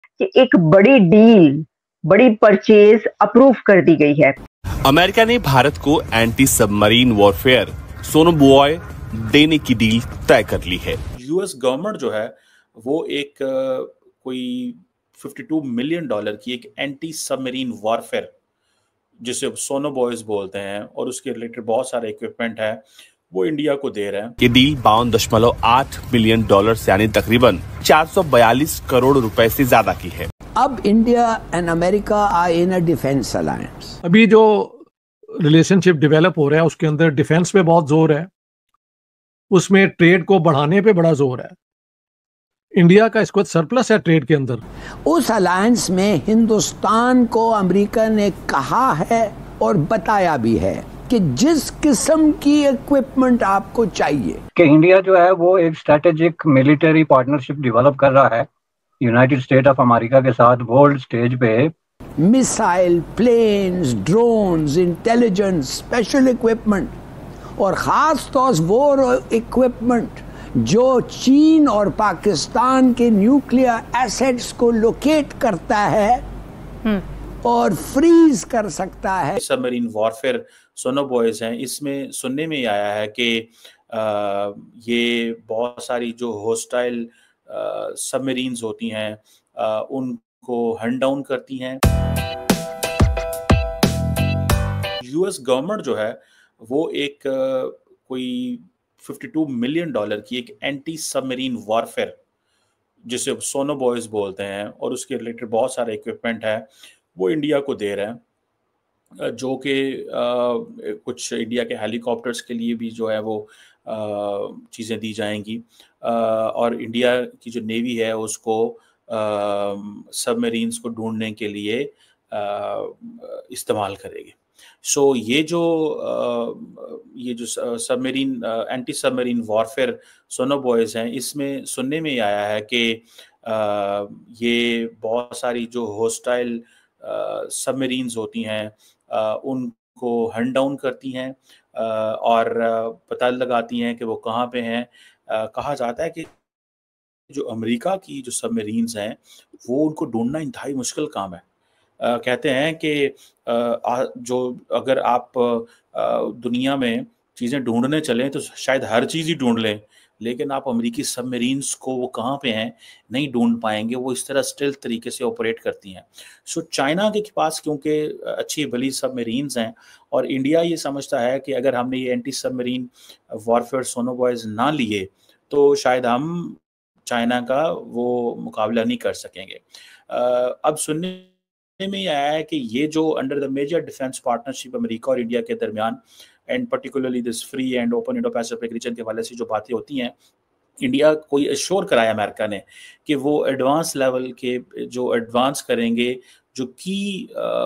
कि एक बड़ी डील, बड़ी परचेज अप्रूव कर दी गई है। अमेरिका ने भारत को एंटी सबमरीन वॉरफेयर सोनोबॉय देने की डील तय कर ली है। यूएस गवर्नमेंट जो है वो एक कोई $52 मिलियन की एक एंटी सबमरीन वॉरफेयर जिसे सोनोबॉयज बोलते हैं और उसके रिलेटेड बहुत सारे इक्विपमेंट है वो इंडिया को दे रहे हैं। ये डील $52.8 मिलियन यानी तकरीबन 442 करोड़ रुपए से ज्यादा की है। अब India and America are in a defence alliance. अभी जो रिलेशनशिप डेवलप हो रहा है उसके अंदर डिफेंस पे बहुत जोर है, उसमें ट्रेड को बढ़ाने पे बड़ा जोर है। इंडिया का इसको सरप्लस है ट्रेड के अंदर। उस अलायंस में हिंदुस्तान को अमेरिका ने कहा है और बताया भी है कि जिस किस्म की इक्विपमेंट आपको चाहिए, कि इंडिया जो है वो एक स्ट्रेटेजिक मिलिट्री पार्टनरशिप डेवलप कर रहा है यूनाइटेड स्टेट ऑफ अमेरिका के साथ वर्ल्ड स्टेज पे। Missile, planes, drones, intelligence, special equipment और खास तौर से वो इक्विपमेंट जो चीन और पाकिस्तान के न्यूक्लियर एसेट्स को लोकेट करता है और फ्रीज कर सकता है। सबमरीन वॉरफेयर सोनोबॉयज हैं, इसमें सुनने में आया है कि ये बहुत सारी जो होस्टाइल सबमरीन्स होती हैं उनको हंट डाउन करती हैं। यूएस गवर्नमेंट जो है वो एक कोई $52 मिलियन की एक एंटी सबमरीन वॉरफेयर जिसे सोनोबॉयज बोलते हैं और उसके रिलेटेड बहुत सारे इक्विपमेंट है वो इंडिया को दे रहे हैं, जो कि कुछ इंडिया के हेलीकॉप्टर्स के लिए भी जो है वो चीज़ें दी जाएंगी और इंडिया की जो नेवी है उसको सबमरीन्स को ढूंढने के लिए इस्तेमाल करेगी। सो ये जो submarine anti submarine warfare sonobuoys हैं, इसमें सुनने में आया है कि ये बहुत सारी जो होस्टाइल सबमरीन्स होती हैं उनको हंट डाउन करती हैं और पता लगाती हैं कि वो कहाँ पे हैं। कहा जाता है कि जो अमेरिका की जो सबमरीन्स हैं वो उनको ढूंढना इंतहाई मुश्किल काम है। कहते हैं कि जो अगर आप दुनिया में चीज़ें ढूंढने चलें तो शायद हर चीज़ ही ढूंढ लें, लेकिन आप अमेरिकी सबमरीन्स को वो कहाँ पे हैं नहीं ढूंढ पाएंगे। वो इस तरह स्टेल्थ तरीके से ऑपरेट करती हैं। सो चाइना के पास क्योंकि अच्छी भली सबमरीन्स हैं और इंडिया ये समझता है कि अगर हमने ये एंटी सबमरीन वॉरफेयर सोनोबॉयज ना लिए तो शायद हम चाइना का वो मुकाबला नहीं कर सकेंगे। अब सुनने में आया है कि ये जो under the major defence partnership America और इंडिया के दरमियान and particularly this free and open Indo Pacific region के हवाले से जो बातें होती हैं, इंडिया को एश्योर कराया अमेरिका ने कि वो एडवांस लेवल के जो एडवांस करेंगे जो की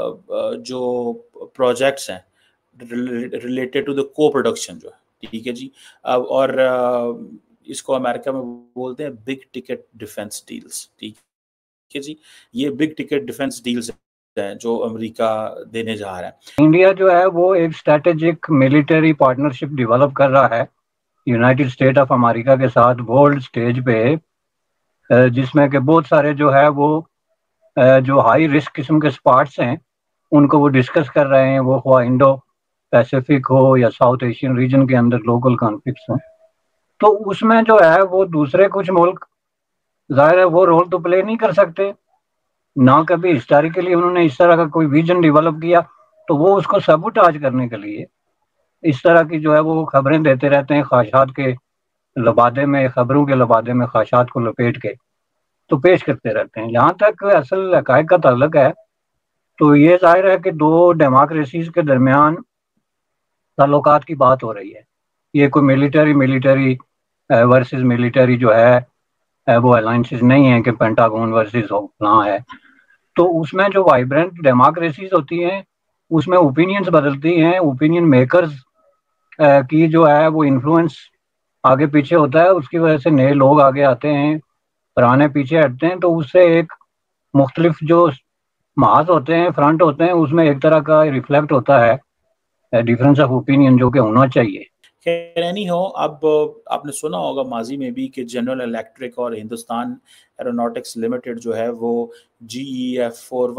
जो प्रोजेक्ट्स हैं related to the co production जो है, ठीक है जी। और इसको अमेरिका में बोलते हैं बिग टिकट डिफेंस डील्स, ठीक है जी। ये बिग टिकट डिफेंस डील्स हैं जो अमेरिका देने जा रहा है। इंडिया जो है वो एक स्ट्रेटेजिक मिलिट्री पार्टनरशिप डेवलप कर रहा है यूनाइटेड स्टेट ऑफ अमेरिका के साथ वर्ल्ड स्टेज पे, जिसमें कि बहुत सारे जो है वो जो हाई रिस्क किस्म के स्पॉट्स हैं उनको वो डिस्कस कर रहे हैं, वो हुआ इंडो पैसिफिक हो या साउथ एशियन रीजन के अंदर लोकल कॉन्फ्लिक्ट्स हैं। तो उसमें जो है वो दूसरे कुछ मुल्क जाहिर है वो रोल तो प्ले नहीं कर सकते, ना कभी हिस्टोरिकली उन्होंने इस तरह का कोई विजन डेवलप किया, तो वो उसको सबूटाज करने के लिए इस तरह की जो है वो खबरें देते रहते हैं, ख्वाहिशात के लबादे में, खबरों के लबादे में ख्वाहिशात को लपेट के तो पेश करते रहते हैं। जहाँ तक असल हक़ाइक़ का ताल्लुक है तो ये जाहिर है कि दो डेमोक्रेसीज के दरमियान ताल्लुकात की बात हो रही है। ये कोई मिलिटरी वर्सेस मिलिटरी जो है वो अलायंसेस नहीं है कि पेंटागन वर्सेस फलां है। तो उसमें जो वाइब्रेंट डेमोक्रेसीज होती हैं उसमें ओपिनियंस बदलती हैं, ओपिनियन मेकर्स की जो है वो इन्फ्लुएंस आगे पीछे होता है, उसकी वजह से नए लोग आगे आते हैं, पुराने पीछे हटते हैं। तो उससे एक मुख्तलिफ जो महाज होते हैं, फ्रंट होते हैं, उसमें एक तरह का रिफ्लेक्ट होता है डिफरेंस ऑफ ओपिनियन जो कि होना चाहिए। खैर एनी हो, अब आपने सुना होगा माजी में भी कि जनरल इलेक्ट्रिक और हिंदुस्तान एरोनॉटिक्स लिमिटेड जो है वो GEF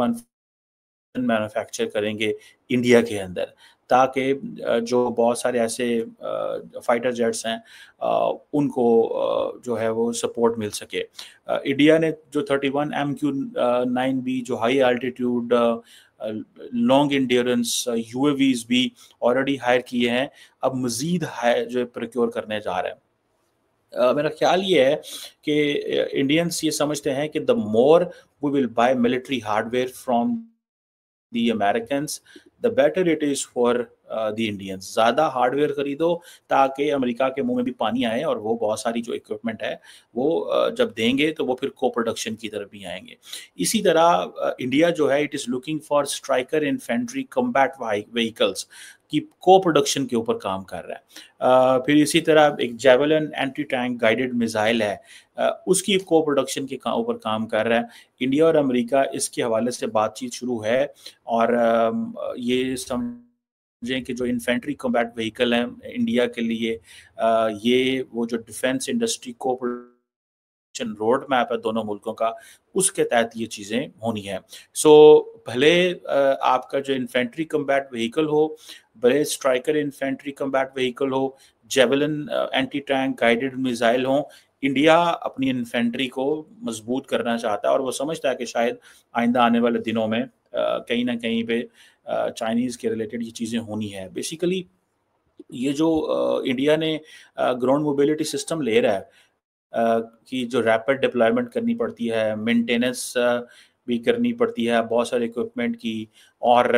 417 मैन्युफैक्चर करेंगे इंडिया के अंदर, ताकि जो बहुत सारे ऐसे फाइटर जेट्स हैं उनको जो है वो सपोर्ट मिल सके। इंडिया ने जो 31 MQ-9B जो high altitude long endurance UAVs भी ऑलरेडी हायर किए हैं, अब मजीद हायर जो प्रोक्योर करने जा रहे हैं। मेरा ख्याल ये है कि इंडियंस ये समझते हैं कि the more we will buy military hardware from the Americans the better it is for the Indians. ज़्यादा हार्डवेयर खरीदो ताकि अमेरिका के मुंह में भी पानी आए, और वो बहुत सारी जो इक्विपमेंट है वो जब देंगे तो वो फिर को प्रोडक्शन की तरफ भी आएंगे। इसी तरह इंडिया जो है it is looking for Stryker infantry combat vehicles की को प्रोडक्शन के ऊपर काम कर रहा है। फिर इसी तरह एक Javelin anti tank guided missile है, उसकी को प्रोडक्शन के ऊपर काम कर रहा है। इंडिया और अमेरिका इसके हवाले से बातचीत शुरू है, और ये समझें कि जो इन्फेंट्री कम्बैट व्हीकल है इंडिया के लिए, ये वो जो डिफेंस इंडस्ट्री को रोड मैप है दोनों मुल्कों का, उसके तहत ये चीज़ें होनी है। सो भले आपका जो इन्फेंट्री कम्बैट व्हीकल हो, भले स्ट्राइकर इन्फेंट्री कम्बैट व्हीकल हो, Javelin anti tank guided missile हो, इंडिया अपनी इन्फेंट्री को मजबूत करना चाहता है, और वो समझता है कि शायद आइंदा आने वाले दिनों में कहीं ना कहीं पे चाइनीज़ के रिलेटेड ये चीज़ें होनी है। बेसिकली ये जो इंडिया ने ग्राउंड मोबिलिटी सिस्टम ले रहा है कि जो रैपिड डिप्लॉयमेंट करनी पड़ती है, मेंटेनेंस भी करनी पड़ती है बहुत सारे इक्विपमेंट की, और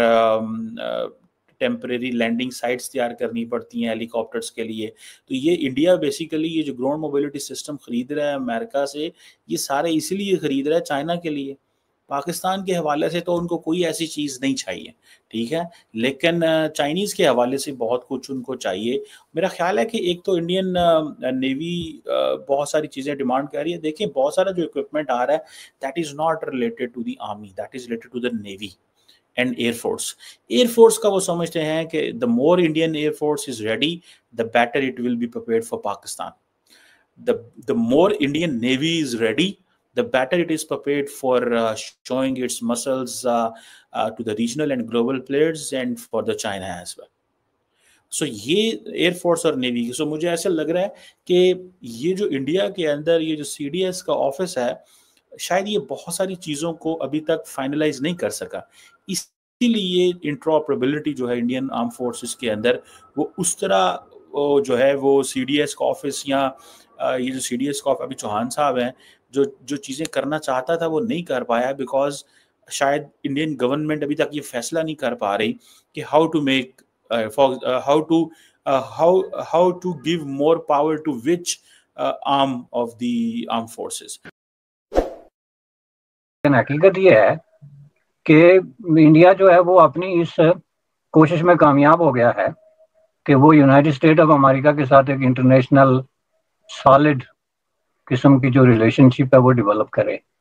टेम्परेरी लैंडिंग साइट्स तैयार करनी पड़ती हैं हेलीकॉप्टर्स के लिए। तो ये इंडिया बेसिकली ये जो ग्राउंड मोबिलिटी सिस्टम खरीद रहा है अमेरिका से, ये सारे इसीलिए खरीद रहा है चाइना के लिए। पाकिस्तान के हवाले से तो उनको कोई ऐसी चीज़ नहीं चाहिए, ठीक है, लेकिन चाइनीज़ के हवाले से बहुत कुछ उनको चाहिए। मेरा ख्याल है कि एक तो इंडियन नेवी बहुत सारी चीज़ें डिमांड कर रही है। देखिए बहुत सारा जो इक्विपमेंट आ रहा है that is not related to the army, that is related to the navy and air force. Air force का वो समझते हैं कि the more Indian air force is ready the better it will be prepared for Pakistan. The more Indian Navy is ready, the better it is prepared for showing its muscles to the regional and global players and for the China as well. So ये air force और navy की, मुझे ऐसा लग रहा है कि ये जो इंडिया के अंदर ये जो CDS का ऑफिस है, शायद ये बहुत सारी चीज़ों को अभी तक फाइनलाइज नहीं कर सका। इसीलिए इंट्रॉपरेबिलिटी जो है इंडियन आर्म फोर्सेस के अंदर वो उस तरह जो है वो CDS का ऑफिस, या ये जो CDS का अभी चौहान साहब हैं जो चीज़ें करना चाहता था वो नहीं कर पाया, बिकॉज शायद इंडियन गवर्नमेंट अभी तक ये फैसला नहीं कर पा रही कि how to make how to give more power to which arm of the arm forces. हकीकत ये है कि इंडिया जो है वो अपनी इस कोशिश में कामयाब हो गया है कि वो यूनाइटेड स्टेट ऑफ अमेरिका के साथ एक इंटरनेशनल सॉलिड किस्म की जो रिलेशनशिप है वो डेवलप करे।